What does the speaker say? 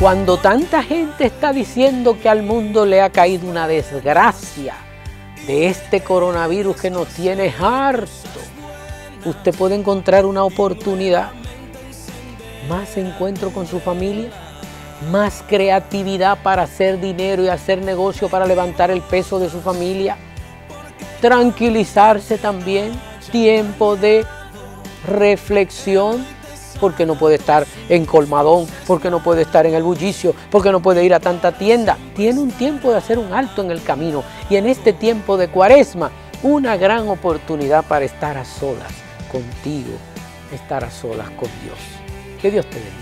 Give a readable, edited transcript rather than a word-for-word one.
Cuando tanta gente está diciendo que al mundo le ha caído una desgracia de este coronavirus que nos tiene harto, usted puede encontrar una oportunidad, más encuentro con su familia, más creatividad para hacer dinero y hacer negocio para levantar el peso de su familia, tranquilizarse también, tiempo de reflexión, porque no puede estar en colmadón, porque no puede estar en el bullicio, porque no puede ir a tanta tienda. Tiene un tiempo de hacer un alto en el camino y en este tiempo de Cuaresma, una gran oportunidad para estar a solas contigo, estar a solas con Dios. Que Dios te bendiga.